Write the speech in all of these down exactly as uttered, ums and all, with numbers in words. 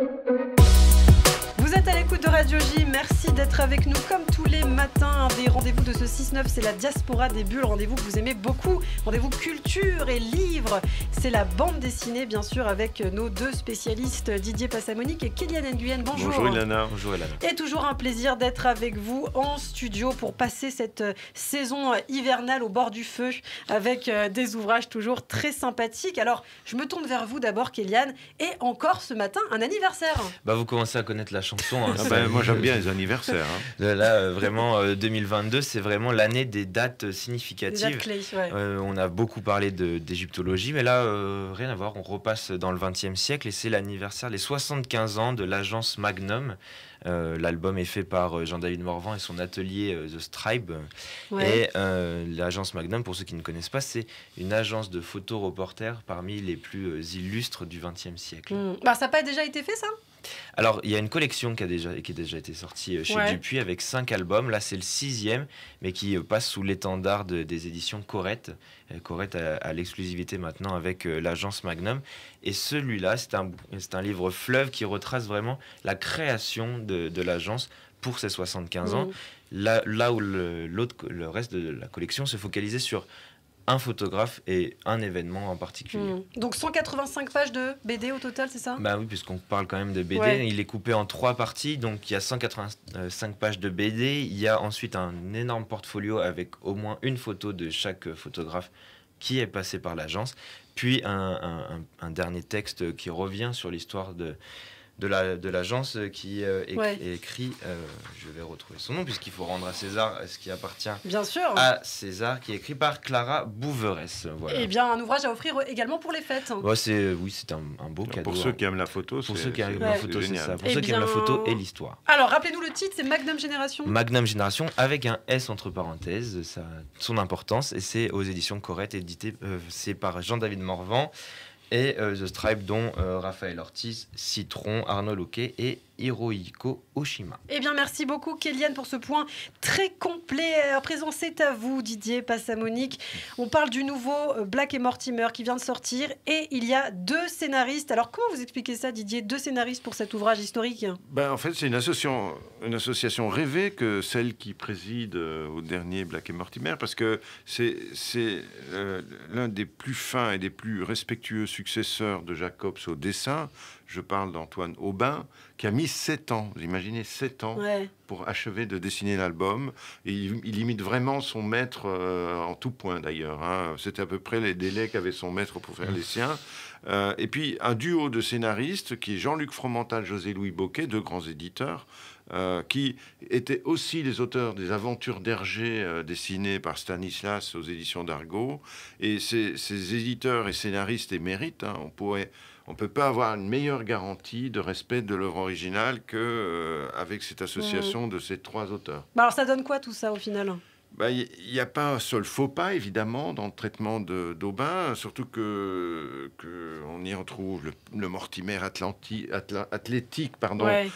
Vous êtes à l'écoute de Radio J, merci d'être avec nous comme tous les matins. Un des rendez-vous de ce six neuf, c'est la diaspora des bulles, rendez-vous que vous aimez beaucoup, rendez-vous culture et livres. C'est la bande dessinée, bien sûr, avec nos deux spécialistes, Didier Passamonique et Kéliane Nguyen. Bonjour. Bonjour Ilana. Bonjour Ilana. Et toujours un plaisir d'être avec vous en studio pour passer cette saison hivernale au bord du feu avec des ouvrages toujours très sympathiques. Alors, je me tourne vers vous d'abord, Kéliane, et encore ce matin, un anniversaire. Bah, vous commencez à connaître la chanson. Hein, ah ben, moi j'aime bien les anniversaires. Hein. Là, euh, vraiment, euh, deux mille vingt-deux, c'est vraiment l'année des dates significatives. Des dates clés, ouais. euh, on a beaucoup parlé de, d'égyptologie, mais là, euh, rien à voir. On repasse dans le vingtième siècle et c'est l'anniversaire, les soixante-quinze ans de l'agence Magnum. Euh, l'album est fait par Jean-David Morvan et son atelier euh, The Stripe. Ouais. Et euh, l'agence Magnum, pour ceux qui ne connaissent pas, c'est une agence de photoreporters parmi les plus euh, illustres du vingtième siècle. Mmh. Bah, ça n'a pas déjà été fait, ça ? Alors, il y a une collection qui a déjà, qui a déjà été sortie chez ouais. Dupuis avec cinq albums. Là, c'est le sixième, mais qui passe sous l'étendard de, des éditions Corette. Corette a, a l'exclusivité maintenant avec euh, l'agence Magnum. Et celui-là, c'est un, c'est un livre fleuve qui retrace vraiment la création de, de l'agence pour ses soixante-quinze mmh. ans. Là, là où le, l'autre, le reste de la collection se focalisait sur un photographe et un événement en particulier. Mmh. Donc cent quatre-vingt-cinq pages de B D au total, c'est ça ? Bah oui, puisqu'on parle quand même de B D. Ouais. Il est coupé en trois parties, donc il y a cent quatre-vingt-cinq pages de B D. Il y a ensuite un énorme portfolio avec au moins une photo de chaque photographe qui est passé par l'agence. Puis un, un, un dernier texte qui revient sur l'histoire de... de, la, de l'agence qui euh, est, ouais. est écrit, euh, je vais retrouver son nom, puisqu'il faut rendre à César ce qui appartient bien sûr. à César, qui est écrit par Clara Bouveresse. Voilà. Et bien, un ouvrage à offrir également pour les fêtes. Ouais, c'est, oui, c'est un, un beau cadeau. Pour ceux qui aiment la photo, pour c'est, ceux qui aiment c'est, la ouais. photo, c'est, c'est ça. Pour et ceux bien... qui aiment la photo et l'histoire. Alors, rappelez-nous le titre, c'est Magnum Génération. Magnum Génération, avec un S entre parenthèses, ça, son importance, et c'est aux éditions Corette, édité, euh, c'est par Jean-David Morvan. Et euh, The Stripe, dont euh, Raphaël Ortiz, Citron, Arnaud Loquet et Hirohiko Oshima. Eh bien, merci beaucoup, Kéliane, pour ce point très complet. À présent, c'est à vous, Didier Passamonique. On parle du nouveau Black et Mortimer qui vient de sortir et il y a deux scénaristes. Alors, comment vous expliquez ça, Didier ? Deux scénaristes pour cet ouvrage historique ? Ben, en fait, c'est une association, une association rêvée que celle qui préside euh, au dernier Black et Mortimer, parce que c'est, c'est euh, l'un des plus fins et des plus respectueux successeurs de Jacobs au dessin. Je parle d'Antoine Aubin, qui a mis sept ans, vous imaginez, sept ans ouais. pour achever de dessiner l'album. Et il, il imite vraiment son maître euh, en tout point, d'ailleurs. Hein. C'était à peu près les délais qu'avait son maître pour faire les siens. Euh, et puis, un duo de scénaristes, qui est Jean-Luc Fromental, José-Louis Bocquet, deux grands éditeurs, Euh, qui étaient aussi les auteurs des Aventures d'Hergé euh, dessinées par Stanislas aux éditions d'Argo. Et ces, ces éditeurs et scénaristes émérites, hein, on pourrait, on peut pas avoir une meilleure garantie de respect de l'œuvre originale qu'avec euh, cette association mmh. de ces trois auteurs. Bah alors ça donne quoi tout ça au final ? Ben, il n'y a pas un seul faux pas, évidemment, dans le traitement de, d'Aubin, surtout que, que on y retrouve le, le Mortimer atlanti, atla, athlétique, pardon, ouais.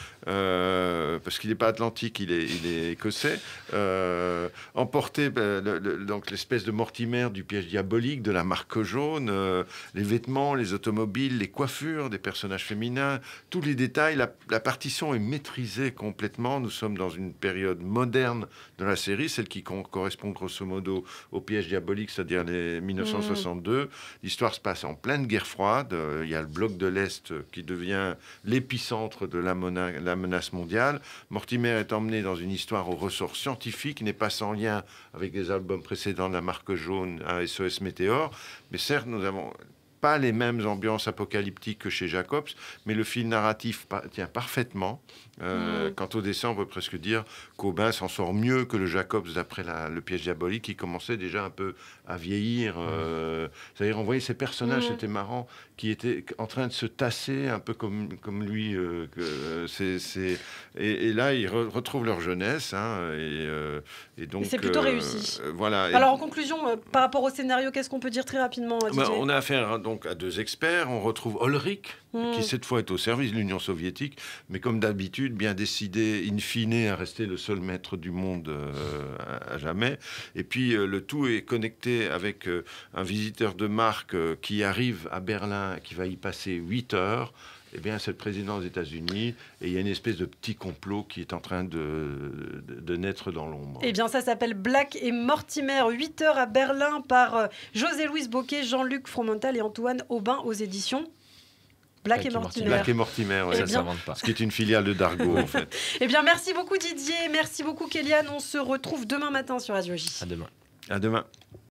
euh, parce qu'il n'est pas atlantique, il est, il est écossais, euh, emporté, ben, le, le, donc l'espèce de Mortimer du piège diabolique, de la marque jaune, euh, les vêtements, les automobiles, les coiffures des personnages féminins, tous les détails, la, la partition est maîtrisée complètement. Nous sommes dans une période moderne de la série, celle qui compte correspond grosso modo au piège diabolique, c'est-à-dire les dix-neuf cent soixante-deux. Mmh. L'histoire se passe en pleine guerre froide. Euh, il y a le bloc de l'Est qui devient l'épicentre de la, mona- la menace mondiale. Mortimer est emmené dans une histoire au ressort scientifique, n'est pas sans lien avec les albums précédents de la marque jaune à S O S Météore. Mais certes, nous avons pas les mêmes ambiances apocalyptiques que chez Jacobs, mais le fil narratif pa- tient parfaitement. Euh, mmh. Quant au dessin, on peut presque dire qu'Aubin s'en sort mieux que le Jacobs d'après la, le piège diabolique, qui commençait déjà un peu à vieillir. Euh, mmh. C'est-à-dire, on voyait ces personnages, mmh. c'était marrant, qui étaient en train de se tasser, un peu comme, comme lui. Euh, que, c'est, c'est... Et, et là, ils re- retrouvent leur jeunesse. Hein, et, euh, et donc, et c'est plutôt euh, réussi. Euh, voilà. Alors, en conclusion, euh, par rapport au scénario, qu'est-ce qu'on peut dire très rapidement, Didier ? Ben, on a affaire donc à deux experts. On retrouve Ulrich, mmh. qui cette fois est au service de l'Union soviétique, mais comme d'habitude, bien décidé, in fine, à rester le seul maître du monde euh, à, à jamais. Et puis, euh, le tout est connecté avec euh, un visiteur de marque euh, qui arrive à Berlin, qui va y passer huit heures. eh bien, c'est le président des États-Unis et il y a une espèce de petit complot qui est en train de, de, de naître dans l'ombre. Eh bien, ça s'appelle Black et Mortimer, huit heures à Berlin par euh, José-Louise Bocquet, Jean-Luc Fromental et Antoine Aubin aux éditions Black, Black et Mortimer. Black et Mortimer, ouais. Ça, ça s'invente pas. Ce qui est une filiale de Dargaud, en fait. Eh bien, merci beaucoup Didier, merci beaucoup Kéliane. On se retrouve demain matin sur Radio J. À demain. À demain.